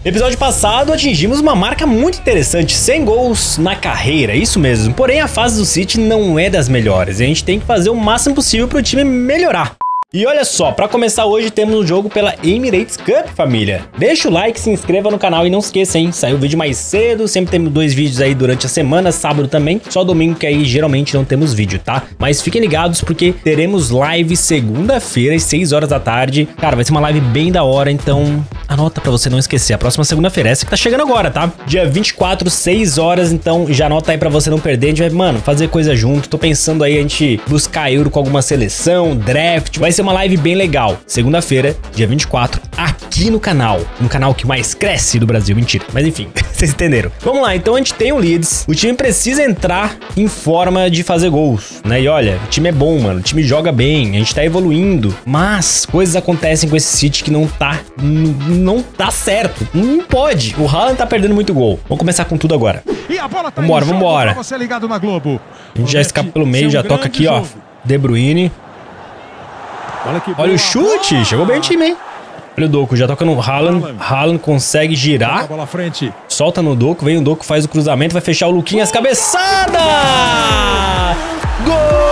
Episódio passado atingimos uma marca muito interessante, 100 gols na carreira, isso mesmo. Porém, a fase do City não é das melhores e a gente tem que fazer o máximo possível para o time melhorar. E olha só, para começar hoje temos um jogo pela Emirates Cup, família. Deixa o like, se inscreva no canal e não esqueça, hein? Saiu o vídeo mais cedo, sempre temos 2 vídeos aí durante a semana, sábado também. Só domingo que aí geralmente não temos vídeo, tá? Mas fiquem ligados porque teremos live segunda-feira às 6 horas da tarde. Cara, vai ser uma live bem da hora, então anota pra você não esquecer. A próxima segunda-feira, essa que tá chegando agora, tá? Dia 24, 6 horas, então já anota aí pra você não perder. A gente vai, mano, fazer coisa junto. Tô pensando aí a gente buscar euro com alguma seleção, draft. Vai ser uma live bem legal. Segunda-feira, dia 24, aqui no canal. Um canal que mais cresce do Brasil. Mentira. Mas enfim, vocês entenderam. Vamos lá, então a gente tem o Leeds. O time precisa entrar em forma de fazer gols, né? E olha, o time é bom, mano. O time joga bem, a gente tá evoluindo. Mas coisas acontecem com esse City que não tá certo. Não pode. O Haaland tá perdendo muito gol. Vamos começar com tudo agora. Vambora, vambora. A gente já escapa pelo meio, já toca aqui, ó. De Bruyne. Olha o chute, chegou bem o time, hein? Olha o Doku, já toca no Haaland. Haaland consegue girar. Solta no Doku, vem o Doku, faz o cruzamento, vai fechar o Luquinhas, cabeçada! Gol!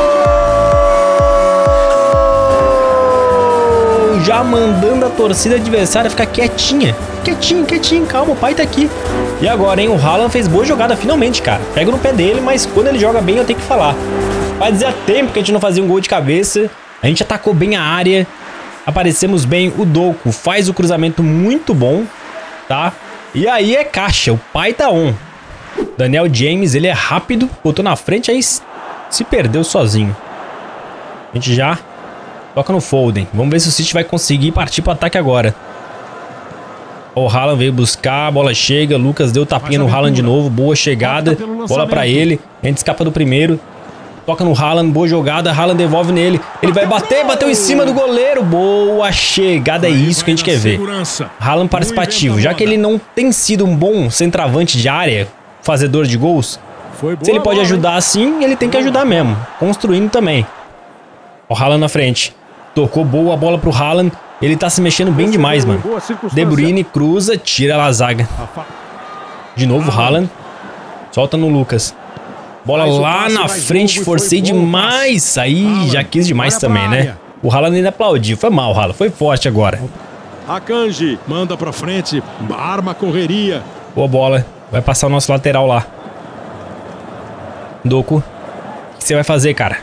Já mandando a torcida adversária ficar quietinha. Quietinho, calma, o pai tá aqui. E agora, hein, o Haaland fez boa jogada finalmente, cara. Pego no pé dele, mas quando ele joga bem eu tenho que falar. Fazia tempo que a gente não fazia um gol de cabeça. A gente atacou bem a área, aparecemos bem, o Doku faz o cruzamento muito bom, tá? E aí é caixa, o pai tá on. Daniel James, ele é rápido, botou na frente, aí se perdeu sozinho. A gente já toca no Foden. Vamos ver se o City vai conseguir partir pro ataque agora. O Haaland veio buscar, a bola chega, Lucas deu tapinha no Haaland de novo, boa chegada, bola pra ele, a gente escapa do primeiro. Toca no Haaland, boa jogada, Haaland devolve nele. Ele vai bater, bateu em cima do goleiro. Boa chegada, é isso que a gente quer ver. Haaland participativo, já que ele não tem sido um bom centroavante de área, fazedor de gols. Se ele pode ajudar assim, ele tem que ajudar mesmo, construindo também. O Haaland na frente. Tocou boa a bola pro Haaland. Ele tá se mexendo bem demais, mano. De Bruyne cruza, tira lá a zaga. De novo Haaland. Solta no Lucas. Bola lá na frente, forcei demais. Aí já quis demais também, né? O Haaland ainda aplaudiu. Foi mal, Haaland. Foi forte agora. Akanji manda pra frente. Arma a correria. Boa bola. Vai passar o nosso lateral lá. Doku. O que você vai fazer, cara?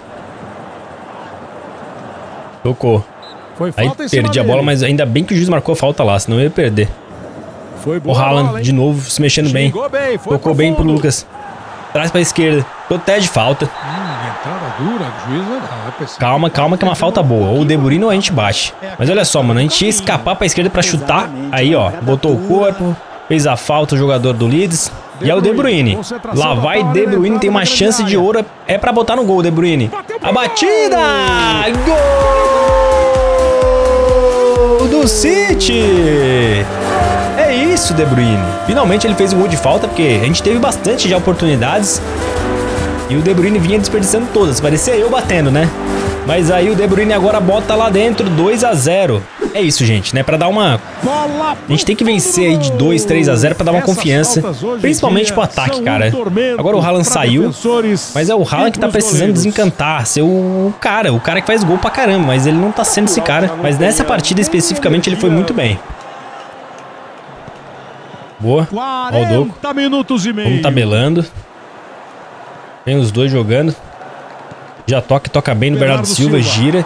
Tocou. Aí perdi a bola, mas ainda bem que o juiz marcou a falta lá, senão eu ia perder. O Haaland de novo se mexendo bem. Tocou bem pro Lucas. Traz pra esquerda. Protege falta. Calma que é uma falta boa. Ou o De Bruyne ou a gente bate. Mas olha só, mano. A gente ia escapar pra esquerda pra chutar. Aí, ó. Botou o corpo. Fez a falta o jogador do Leeds. E é o De Bruyne. Lá vai De Bruyne. Tem uma chance de ouro. É pra botar no gol, De Bruyne. A batida! Gol do City! É isso, De Bruyne. Finalmente ele fez um gol de falta, porque a gente teve bastante já oportunidades. E o De Bruyne vinha desperdiçando todas. Parecia eu batendo, né? Mas aí o De Bruyne agora bota lá dentro 2 a 0. É isso, gente, né? Pra dar uma... A gente tem que vencer aí de 2, 3 a 0 pra dar uma confiança. Principalmente pro ataque, cara. Agora o Haaland saiu. Mas é o Haaland que tá precisando desencantar. Ser o cara que faz gol pra caramba. Mas ele não tá sendo esse cara. Mas nessa partida especificamente ele foi muito bem. Boa. Olha o Doku. Vamos tabelando. Vem os dois jogando. Já toca bem no Bernardo Silva, gira.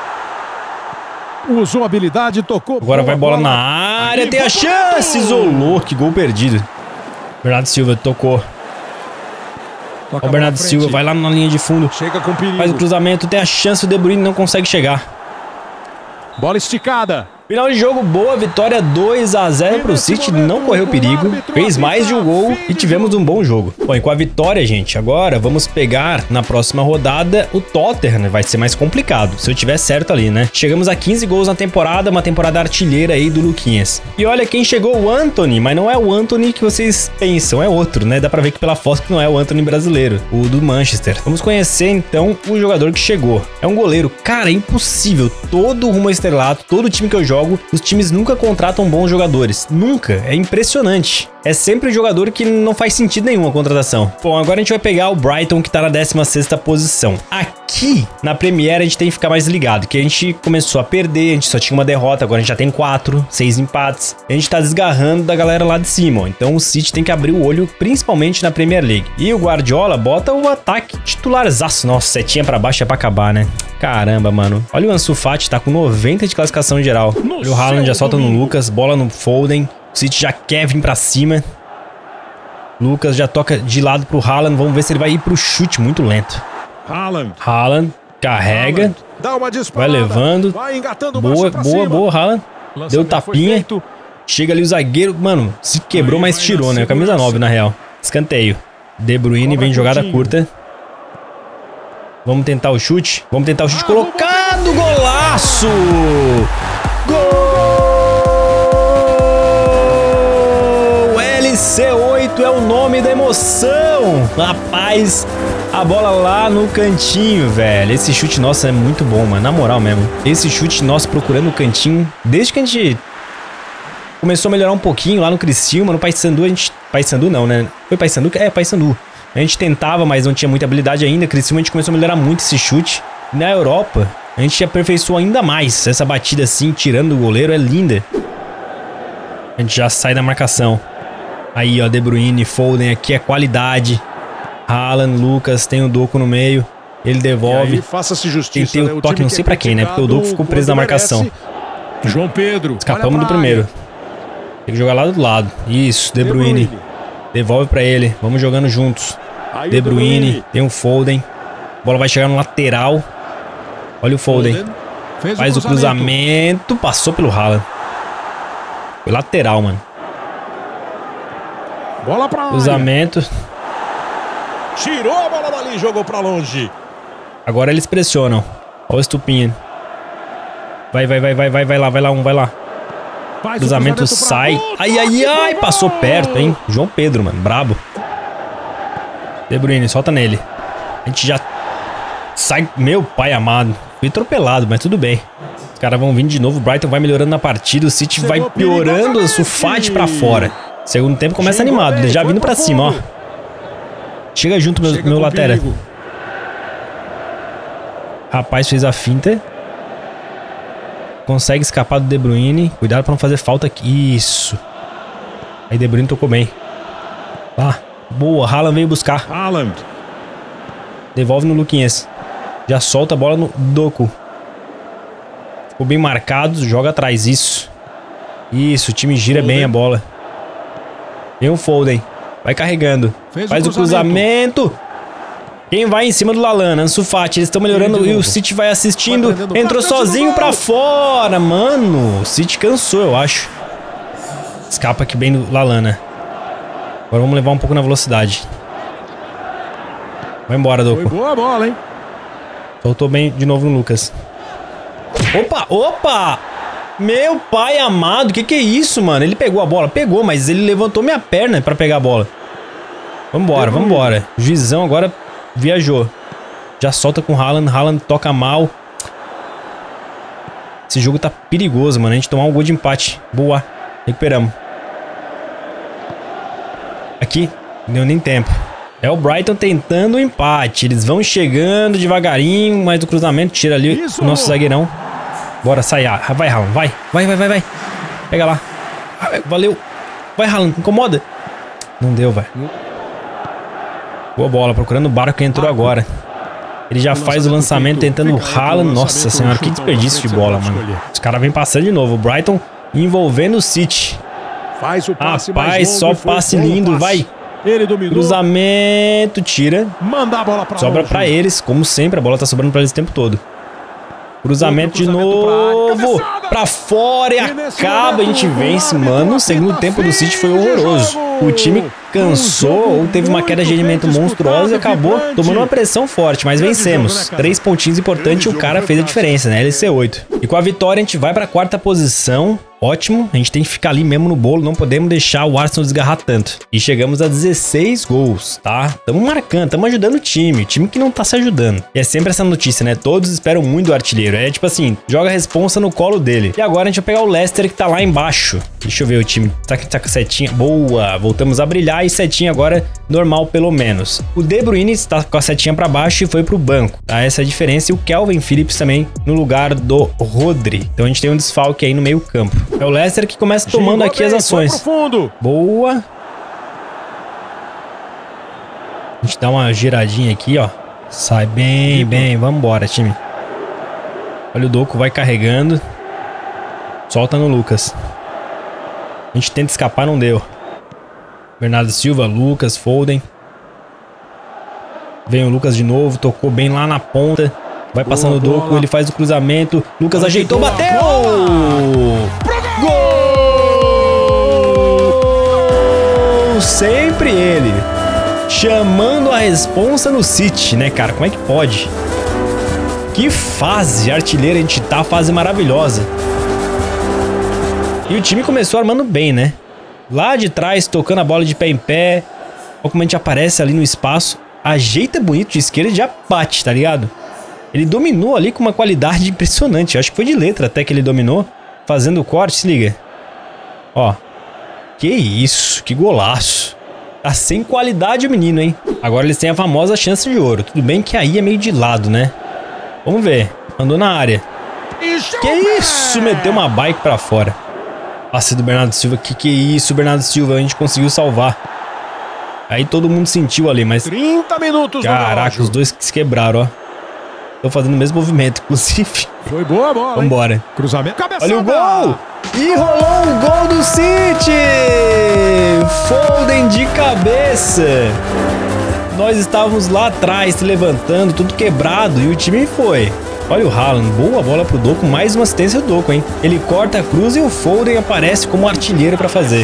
Usou habilidade, tocou. Agora vai bola na área, tem a chance. Isolou, que gol perdido. Bernardo Silva tocou. Olha o Bernardo Silva, vai lá na linha de fundo. Faz o cruzamento, tem a chance, o De Bruyne não consegue chegar. Bola esticada. Final de jogo, boa vitória, 2 a 0 pro City, não correu perigo, fez mais de um gol e tivemos um bom jogo. Bom, e com a vitória, gente, agora vamos pegar na próxima rodada o Tottenham, vai ser mais complicado, se eu tiver certo ali, né? Chegamos a 15 gols na temporada, uma temporada artilheira aí do Luquinhas. E olha quem chegou, o Antony, mas não é o Antony que vocês pensam, é outro, né? Dá pra ver que pela foto que não é o Antony brasileiro, o do Manchester. Vamos conhecer então o jogador que chegou. É um goleiro, cara, é impossível, todo rumo estrelato, todo time que eu jogo jogo, os times nunca contratam bons jogadores. Nunca. É impressionante. É sempre um jogador que não faz sentido nenhum a contratação. Bom, agora a gente vai pegar o Brighton, que tá na 16ª posição. Aqui, na Premier, a gente tem que ficar mais ligado, que a gente começou a perder, a gente só tinha uma derrota, agora a gente já tem 4, 6 empates. A gente tá desgarrando da galera lá de cima, ó. Então o City tem que abrir o olho, principalmente na Premier League. E o Guardiola bota o ataque titularzaço. Nossa, setinha pra baixo é pra acabar, né? Caramba, mano. Olha o Ansu Fati, tá com 90 de classificação geral. Olha o Haaland já solta no Lucas, bola no Foden. O City já quer vir pra cima. Lucas já toca de lado pro Haaland. Vamos ver se ele vai ir pro chute muito lento. Haaland carrega. Vai levando. Boa, Haaland. Deu tapinha. Chega ali o zagueiro. Mano, se quebrou, mas tirou, né? Camisa 9, na real. Escanteio. De Bruyne vem jogada curta. Vamos tentar o chute. Vamos tentar o chute colocado. Golaço! Gol! LC8 é o nome da emoção. Rapaz, a bola lá no cantinho, velho. Esse chute nosso é muito bom, mano. Na moral mesmo. Esse chute nosso procurando o cantinho. Desde que a gente começou a melhorar um pouquinho lá no Criciúma, no Paysandu, a gente... Paysandu não, né? Foi Paysandu? É, Paysandu. A gente tentava, mas não tinha muita habilidade ainda. Criciúma a gente começou a melhorar muito esse chute. Na Europa, a gente aperfeiçoou ainda mais. Essa batida assim, tirando o goleiro, é linda. A gente já sai da marcação. Aí, ó, De Bruyne, Foden, aqui é qualidade. Haaland, Lucas, tem o Doku no meio. Ele devolve. Tentei o toque, não sei pra quem, né? Porque o Doku ficou preso na marcação. João Pedro. Escapamos do primeiro. Tem que jogar lá do lado. Isso, De Bruyne. Devolve pra ele. Vamos jogando juntos. De Bruyne. Tem o Foden. A bola vai chegar no lateral. Olha o Foden. Faz o cruzamento. Passou pelo Haaland. Foi lateral, mano. Bola pra cruzamento. Tirou a bola dali, jogou pra longe. Agora eles pressionam. Olha o Estupinha. Vai lá. Cruzamento sai. Ai, passou perto, hein? João Pedro, mano, brabo. De Bruyne, solta nele. A gente já sai. Meu pai amado. Fui atropelado, mas tudo bem. Os caras vão vindo de novo. O Brighton vai melhorando na partida. O City vai piorando. O Fati pra fora. Segundo tempo começa animado. Ele já vindo pra cima, ó. Chega junto, meu lateral. Rapaz, fez a finta. Consegue escapar do De Bruyne. Cuidado pra não fazer falta aqui. Isso. Aí De Bruyne tocou bem. Tá. Boa. Haaland veio buscar. Devolve no Luquinhas. Já solta a bola no Doku. Ficou bem marcado. Joga atrás. Isso. Isso. O time gira bem a bola. Vem o Foden. Vai carregando. Faz o cruzamento. Quem vai em cima do Lallana? Ansu Fati. Eles estão melhorando e o City vai assistindo. Entrou sozinho pra fora. Mano, o City cansou, eu acho. Escapa aqui bem do Lallana. Agora vamos levar um pouco na velocidade. Vai embora, Doku. Foi boa bola, hein? Soltou bem de novo no Lucas. Opa! Meu pai amado, que é isso, mano? Ele pegou a bola? Pegou, mas ele levantou minha perna pra pegar a bola. Vambora. O juizão agora viajou. Já solta com o Haaland. Haaland toca mal. Esse jogo tá perigoso, mano. A gente tomar um gol de empate. Boa. Recuperamos. Aqui. Não deu nem tempo. É o Brighton tentando o empate. Eles vão chegando devagarinho. Mas o cruzamento tira ali o nosso zagueirão. Bora, sai. Vai, Haaland. Vai. Pega lá. Valeu. Vai, Haaland. Incomoda. Não deu, velho. Boa bola. Procurando o Barco que entrou agora. Ele já faz o lançamento tentando o Haaland. Nossa senhora, que desperdício de bola, mano. Os caras vêm passando de novo. O Brighton envolvendo o City. Rapaz, só passe lindo. Vai. Cruzamento. Tira. Sobra pra eles. Como sempre, a bola tá sobrando pra eles o tempo todo. Cruzamento de novo. Pra fora e acaba. A gente vence, mano. O segundo tempo do City foi horroroso. O time cansou ou teve uma queda de rendimento monstruosa e acabou tomando uma pressão forte. Mas vencemos. 3 pontinhos importantes e o cara fez a diferença, né? LC8. E com a vitória a gente vai pra 4ª posição. ótimo. A gente tem que ficar ali mesmo no bolo, não podemos deixar o Arsenal desgarrar tanto. E chegamos a 16 gols, tá? Tamo marcando, tamo ajudando o time que não tá se ajudando. E é sempre essa notícia, né? Todos esperam muito do artilheiro. É tipo assim, joga a responsa no colo dele. E agora a gente vai pegar o Leicester que tá lá embaixo. Deixa eu ver o time. Tá com setinha. Boa! Voltamos a brilhar e setinha agora normal pelo menos. O De Bruyne está com a setinha pra baixo e foi pro banco, tá? Essa é a diferença. E o Calvin Phillips também no lugar do Rodri. Então a gente tem um desfalque aí no meio campo. É o Leicester que começa tomando aqui as ações. Boa! A gente dá uma giradinha aqui, ó. Sai bem, bem. Vambora, time. Olha o Doku, vai carregando. Solta no Lucas. A gente tenta escapar, não deu. Bernardo Silva, Lucas, Foden. Vem o Lucas de novo, tocou bem lá na ponta. Vai passando o Doku, ele faz o cruzamento. Lucas ajeitou, bateu! Gol! Sempre ele. Chamando a responsa no City, né, cara? Como é que pode? Que fase artilheira a gente tá, fase maravilhosa. E o time começou armando bem, né? Lá de trás, tocando a bola de pé em pé. Olha como a gente aparece ali no espaço. Ajeita bonito de esquerda e já bate, tá ligado? Ele dominou ali com uma qualidade impressionante. Eu acho que foi de letra até que ele dominou. Fazendo o corte, se liga. Ó. Que isso, que golaço. Tá sem qualidade o menino, hein? Agora eles têm a famosa chance de ouro. Tudo bem que aí é meio de lado, né? Vamos ver. Andou na área. Que isso, meteu uma bike pra fora. Passe do Bernardo Silva. Que é isso, Bernardo Silva? A gente conseguiu salvar. Aí todo mundo sentiu ali, mas... 30 minutos. Caraca, os dois que se quebraram, ó. Estão fazendo o mesmo movimento, inclusive. Foi boa a bola. Vambora. Hein? Cruzamento. Cabeçada. Olha o gol! E rolou um gol do City! Foden de cabeça. Nós estávamos lá atrás, se levantando, tudo quebrado. E o time foi. Olha o Haaland, boa bola pro Doku, mais uma assistência do Doku, hein? Ele corta a cruz e o Foden aparece como artilheiro pra fazer.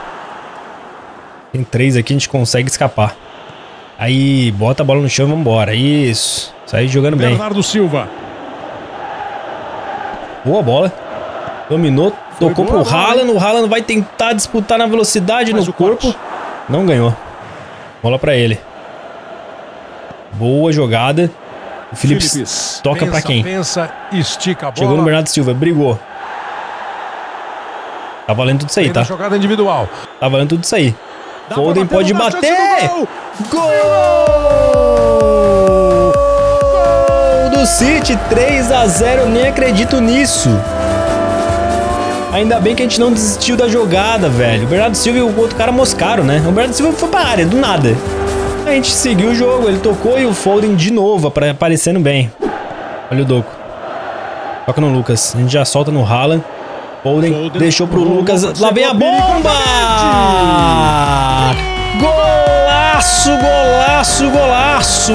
Tem 3 aqui, a gente consegue escapar. Aí, bota a bola no chão e vambora. Isso. Sai jogando bem. Bernardo Silva. Boa bola. Dominou, tocou pro Haaland. O Haaland vai tentar disputar na velocidade no corpo. Não ganhou. Bola pra ele. Boa jogada. O Phillips toca pra quem? Estica a bola. Chegou no Bernardo Silva, brigou. Tá valendo tudo isso aí, tá? Jogada individual. Tá valendo tudo isso aí. Foden pode bater! Gol! Gol do City, 3-0, nem acredito nisso. Ainda bem que a gente não desistiu da jogada, velho. O Bernardo Silva e o outro cara moscaram, né? O Bernardo Silva foi pra área, do nada. A gente seguiu o jogo, ele tocou e o Foden de novo, aparecendo bem. Olha o Doku. Toca no Lucas, a gente já solta no Haaland. Foden deixou pro Lucas, lá vem a bomba! Golaço, golaço, golaço!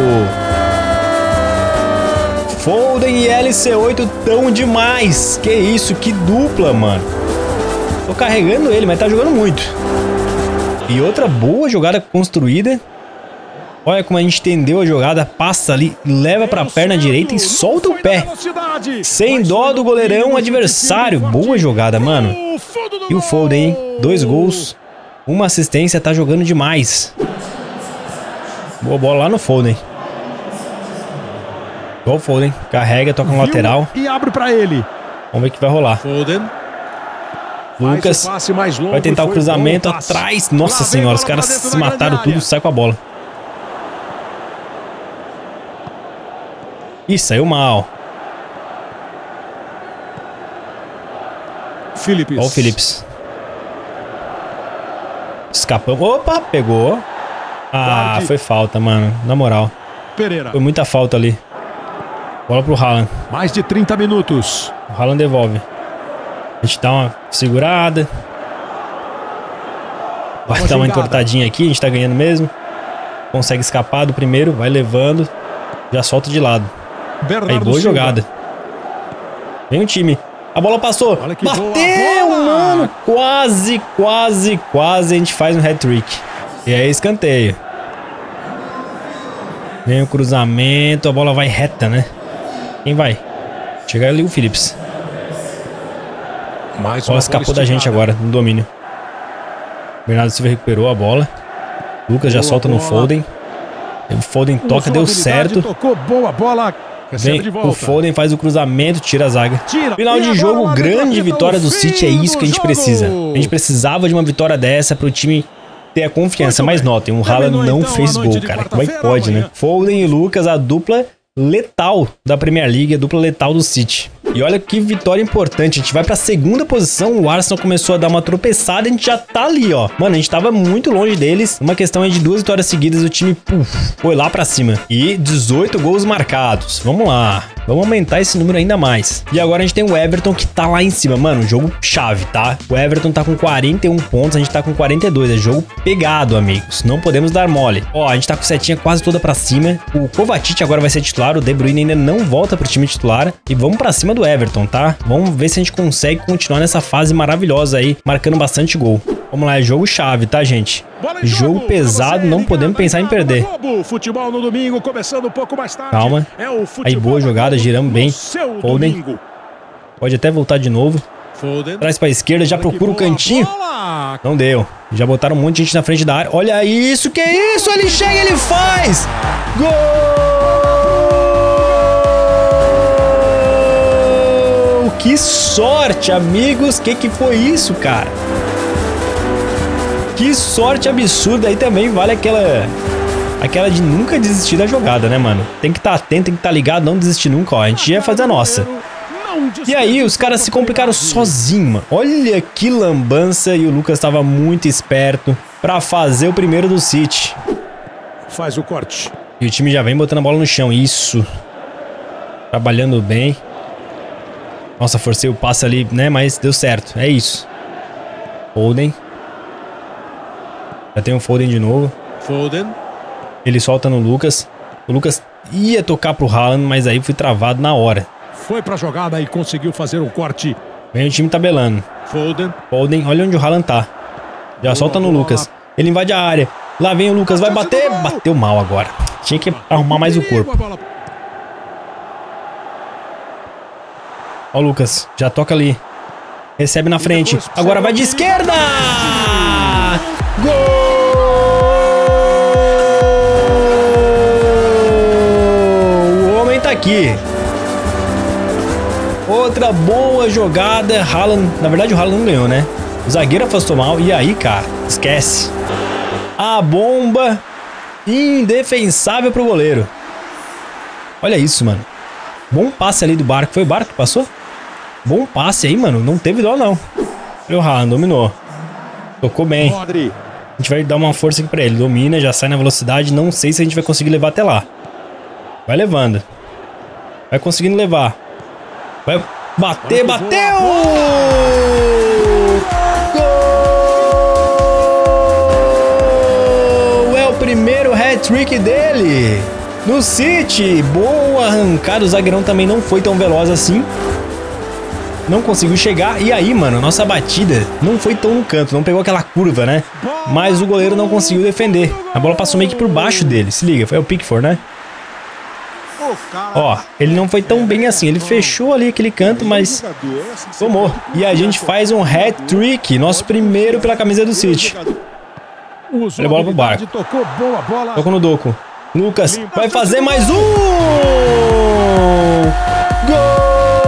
Foden e LC8 tão demais. Que isso, que dupla, mano. Tô carregando ele, mas tá jogando muito. E outra boa jogada construída. Olha como a gente entendeu a jogada. Passa ali, leva pra perna direita e solta o pé. Sem dó do goleirão adversário. Boa jogada, mano. E o Foden, hein? 2 gols, 1 assistência, tá jogando demais. Boa bola lá no Foden. Igual o Foden, carrega, toca no lateral. E abre pra ele. Vamos ver o que vai rolar. Foden. Lucas vai tentar o cruzamento atrás. Nossa senhora, os caras se mataram tudo, sai com a bola. Ih, saiu mal. Phillips. Olha o Phillips. Escapamos. Opa, pegou. Ah, foi falta, mano. Na moral. Pereira. Foi muita falta ali. Bola pro Haaland. Mais de 30 minutos. O Haaland devolve. A gente dá uma segurada. Vai dar uma entortadinha aqui. A gente tá ganhando mesmo. Consegue escapar do primeiro. Vai levando. Já solta de lado. Aí, boa jogada. Vem o time. A bola passou. Bateu, mano. Quase, quase, quase a gente faz um hat-trick. E aí, escanteio. Vem o cruzamento. A bola vai reta, né? Quem vai? Chega ali o Phillips. Mais Ó, escapou da gente agora, no domínio. Bernardo Silva recuperou a bola. Lucas já solta no Foden. O Foden toca, deu certo. Tocou, boa bola. Vem, o Foden faz o cruzamento, tira a zaga. Final de jogo, grande vitória do City, é isso que a gente precisa. A gente precisava de uma vitória dessa pro time ter a confiança. Mas notem, o Haaland não fez gol, cara. Como é que pode, né? Foden e Lucas, a dupla letal da Premier League, a dupla letal do City. E olha que vitória importante, a gente vai pra segunda posição, o Arsenal começou a dar uma tropeçada, a gente já tá ali, ó. Mano, a gente tava muito longe deles, uma questão aí de 2 vitórias seguidas, o time, foi lá pra cima. E 18 gols marcados, vamos lá. Vamos aumentar esse número ainda mais. E agora a gente tem o Everton que tá lá em cima. Mano, jogo chave, tá? O Everton tá com 41 pontos, a gente tá com 42. É jogo pegado, amigos. Não podemos dar mole. Ó, a gente tá com setinha quase toda pra cima. O Kovacic agora vai ser titular. O De Bruyne ainda não volta pro time titular. E vamos pra cima do Everton, tá? Vamos ver se a gente consegue continuar nessa fase maravilhosa aí, marcando bastante gol. Vamos lá, é jogo chave, tá, gente? Jogo pesado, não podemos pensar em perder. Futebol no domingo, começando um pouco mais tarde. Calma. Aí, boa jogada, giramos bem. Foden. Pode até voltar de novo. Traz pra esquerda, já procura o cantinho. Não deu. Já botaram um monte de gente na frente da área. Olha isso, que isso? Ele chega, ele faz! Gol! Que sorte, amigos. Que foi isso, cara? Que sorte absurda. Aí também vale aquela de nunca desistir da jogada, né, mano? Tem que estar atento, tem que estar ligado, não desistir nunca, ó. A gente ia fazer a nossa. E aí, os caras se complicaram sozinho, mano. Olha que lambança. E o Lucas tava muito esperto pra fazer o primeiro do City. Faz o corte. E o time já vem botando a bola no chão. Isso. Trabalhando bem. Nossa, forcei o passe ali, né? Mas deu certo. É isso. Foden. Já tem o Foden de novo. Foden. Ele solta no Lucas. O Lucas ia tocar pro Haaland, mas aí fui travado na hora. Foi pra jogada e conseguiu fazer um corte. Vem o time tabelando. Foden. Foden, olha onde o Haaland tá. Já solta no Lucas. Ele invade a área. Lá vem o Lucas, vai bater. Bateu mal agora. Tinha que arrumar mais o corpo. Ó o Lucas, já toca ali. Recebe na frente. Agora vai de esquerda! Gol! O homem tá aqui. Outra boa jogada. Haaland, na verdade o Haaland não ganhou, né? O zagueiro afastou mal. E aí, cara, esquece. A bomba indefensável pro goleiro. Olha isso, mano. Bom passe ali do Barco. Foi o Barco que passou? Bom passe aí, mano. Não teve dó, não. O Haaland dominou. Tocou bem. A gente vai dar uma força aqui pra ele. Domina, já sai na velocidade. Não sei se a gente vai conseguir levar até lá. Vai levando. Vai conseguindo levar. Vai bater, bateu! Gol! É o primeiro hat-trick dele. No City. Boa arrancada. O zagueirão também não foi tão veloz assim. Não conseguiu chegar. E aí, mano, a nossa batida não foi tão no canto. Não pegou aquela curva, né? Mas o goleiro não conseguiu defender. A bola passou meio que por baixo dele. Se liga, foi o Pickford, né? Ó, ele não foi tão bem assim. Ele fechou ali aquele canto, mas tomou. E a gente faz um hat-trick. Nosso primeiro pela camisa do City. Olha a bola pro Barco. Tocou no Doku. Lucas vai fazer mais um! Gol!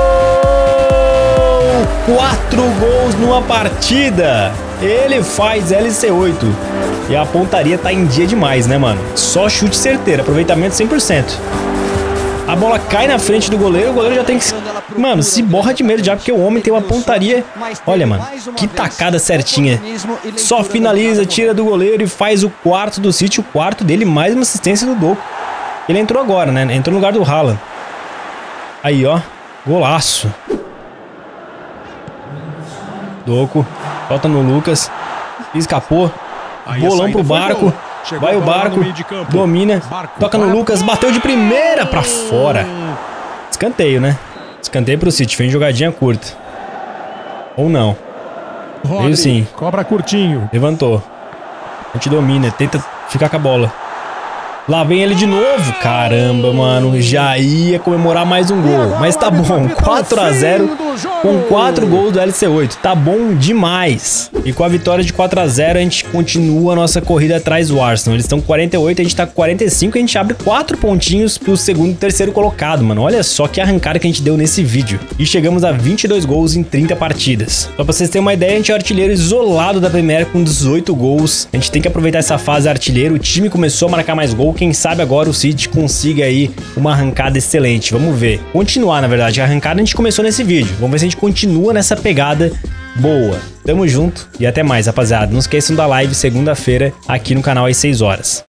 4 gols numa partida. Ele faz LC8. E a pontaria tá em dia demais, né, mano? Só chute certeiro, aproveitamento 100%. A bola cai na frente do goleiro, o goleiro já tem que... Mano, se borra de medo já, porque o homem tem uma pontaria... Olha, mano, que tacada certinha. Só finaliza, tira do goleiro e faz o quarto do City. O quarto dele, mais uma assistência do Doku. Ele entrou agora, né? Entrou no lugar do Haaland. Aí, ó. Golaço. Doku. Volta no Lucas. Escapou. Bolão pro Barco. Vai o Barco. Domina. Toca no Lucas. Bateu de primeira pra fora. Escanteio, né? Escanteio pro City. Vem jogadinha curta. Ou não. Veio sim. Cobra curtinho. Levantou. A gente domina. Tenta ficar com a bola. Lá vem ele de novo. Caramba, mano. Já ia comemorar mais um gol. Mas tá bom. 4 a 0 com 4 gols do LC8. Tá bom demais. E com a vitória de 4 a 0 a gente continua a nossa corrida atrás do Arsenal. Eles estão com 48, a gente tá com 45. A gente abre 4 pontinhos pro segundo e terceiro colocado, mano. Olha só que arrancada que a gente deu nesse vídeo. E chegamos a 22 gols em 30 partidas. Só pra vocês terem uma ideia, a gente é o artilheiro isolado da Premier com 18 gols. A gente tem que aproveitar essa fase artilheiro. O time começou a marcar mais gol. Quem sabe agora o City consiga aí uma arrancada excelente. Vamos ver. Continuar, na verdade. A arrancada a gente começou nesse vídeo. Vamos ver se a gente continua nessa pegada boa. Tamo junto e até mais, rapaziada. Não esqueçam da live segunda-feira aqui no canal às 6 horas.